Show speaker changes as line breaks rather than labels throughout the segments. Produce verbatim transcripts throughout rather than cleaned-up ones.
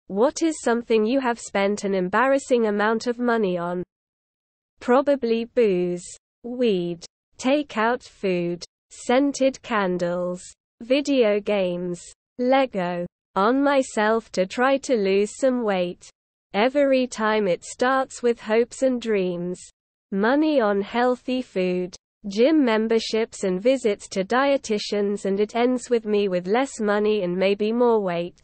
What is something you have spent an embarrassing amount of money on? Probably booze, weed, takeout food, scented candles, video games, Lego, on myself to try to lose some weight. Every time it starts with hopes and dreams. Money on healthy food, gym memberships and visits to dietitians, and it ends with me with less money and maybe more weight.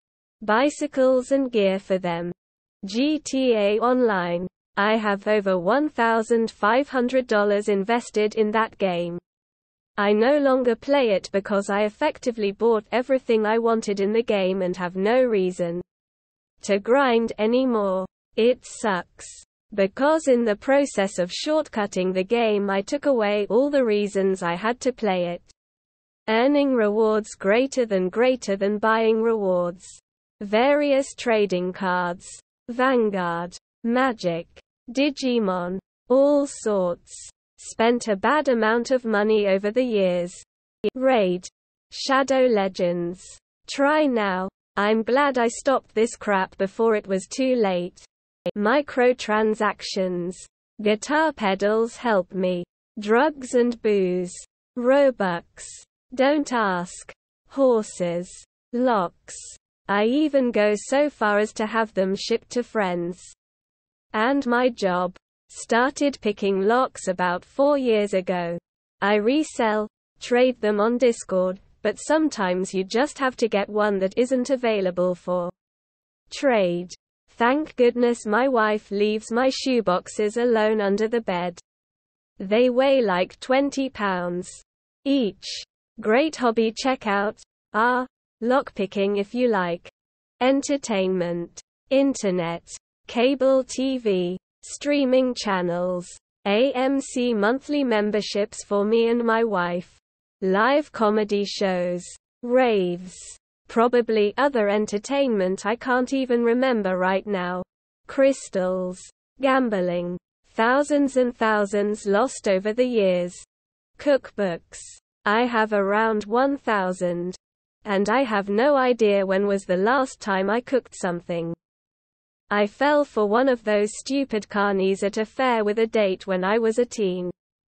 Bicycles and gear for them. G T A Online. I have over one thousand five hundred dollars invested in that game. I no longer play it because I effectively bought everything I wanted in the game and have no reason to grind anymore. It sucks. Because in the process of shortcutting the game I took away all the reasons I had to play it. Earning rewards greater than greater than buying rewards. Various trading cards. Vanguard. Magic. Digimon. All sorts. Spent a bad amount of money over the years. Raid. Shadow Legends. Try now. I'm glad I stopped this crap before it was too late. Microtransactions. Guitar pedals help me. Drugs and booze. Robux. Don't ask. Horses. Locks. I even go so far as to have them shipped to friends. And my job. Started picking locks about four years ago. I resell, trade them on Discord, but sometimes you just have to get one that isn't available for trade. Thank goodness my wife leaves my shoeboxes alone under the bed. They weigh like twenty pounds each. Great hobby. Check out ah, lockpicking if you like. Entertainment. Internet. Cable T V. Streaming channels. A M C monthly memberships for me and my wife. Live comedy shows. Raves. Probably other entertainment I can't even remember right now. Crystals. Gambling. Thousands and thousands lost over the years. Cookbooks. I have around one thousand. And I have no idea when was the last time I cooked something. I fell for one of those stupid carnies at a fair with a date when I was a teen.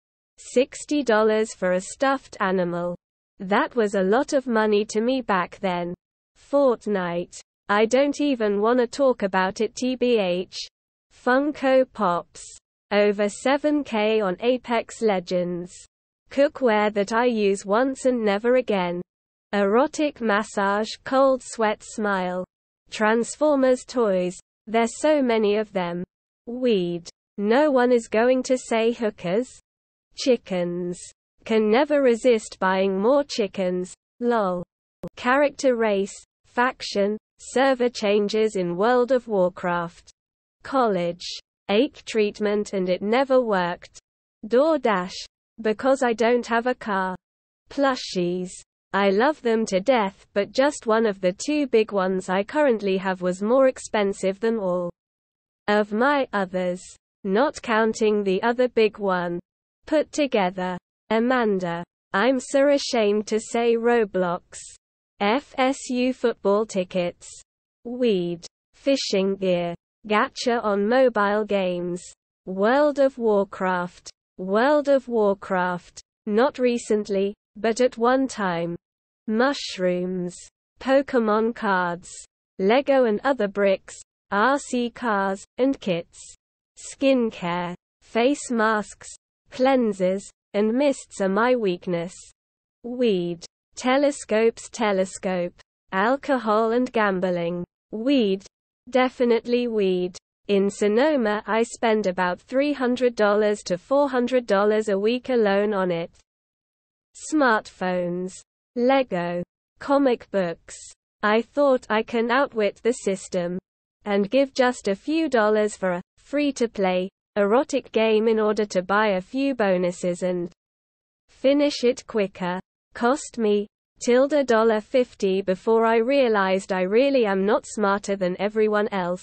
sixty dollars for a stuffed animal. That was a lot of money to me back then. Fortnite. I don't even wanna talk about it. T B H. Funko Pops. Over seven K on Apex Legends. Cookware that I use once and never again. Erotic massage. Cold sweat smile. Transformers toys. There's so many of them. Weed. No one is going to say hookers. Chickens. Can never resist buying more chickens. Lol. Character race, faction, server changes in World of Warcraft. College. Ache treatment and it never worked. DoorDash. Because I don't have a car. Plushies. I love them to death, but just one of the two big ones I currently have was more expensive than all of my others. Not counting the other big one. Put together. Amanda. I'm so ashamed to say Roblox. F S U football tickets. Weed. Fishing gear. Gacha on mobile games. World of Warcraft. World of Warcraft. Not recently, but at one time. Mushrooms. Pokemon cards. Lego and other bricks. R C cars, and kits. Skincare. Face masks. Cleansers, and mists are my weakness. Weed. Telescopes. Telescope. Alcohol and gambling. Weed. Definitely weed. In Sonoma I spend about three hundred dollars to four hundred dollars a week alone on it. Smartphones. Lego. Comic books. I thought I can outwit the system. And give just a few dollars for a free-to-play erotic game in order to buy a few bonuses and finish it quicker. Cost me tilde dollar fifty before I realized I really am not smarter than everyone else.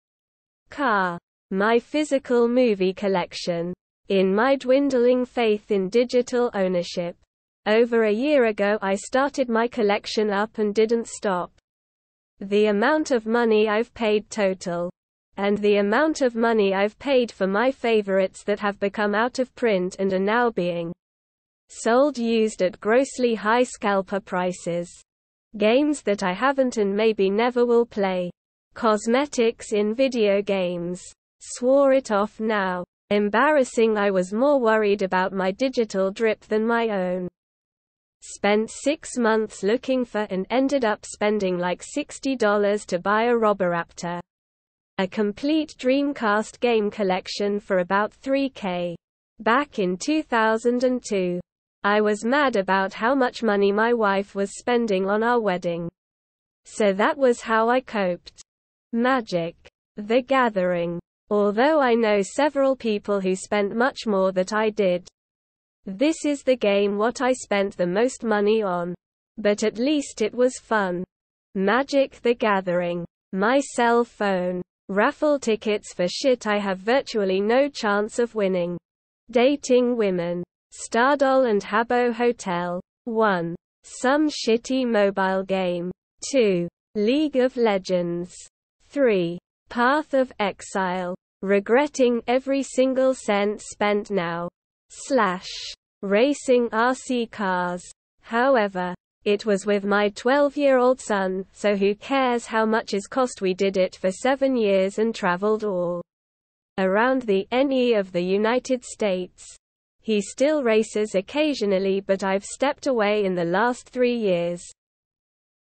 Car. My physical movie collection. In my dwindling faith in digital ownership. Over a year ago I started my collection up and didn't stop. the amount of money I've paid total, and the amount of money I've paid for my favorites that have become out of print and are now being sold used at grossly high scalper prices. Games that I haven't and maybe never will play. Cosmetics in video games. Swore it off now. Embarrassing. I was more worried about my digital drip than my own. Spent six months looking for and ended up spending like sixty dollars to buy a Roboraptor. A complete Dreamcast game collection for about three K. Back in two thousand two. I was mad about how much money my wife was spending on our wedding. So that was how I coped. Magic: The Gathering. Although I know several people who spent much more than I did. This is the game what I spent the most money on. But at least it was fun. Magic: The Gathering. My cell phone. Raffle tickets for shit I have virtually no chance of winning. Dating women. Stardoll and Habbo Hotel. one. Some shitty mobile game. two. League of Legends. three. Path of Exile. Regretting every single cent spent now. Slash. Racing R C cars. However, it was with my twelve-year-old son, so who cares how much it cost. We did it for seven years and traveled all around the N E of the United States. He still races occasionally, but I've stepped away in the last three years.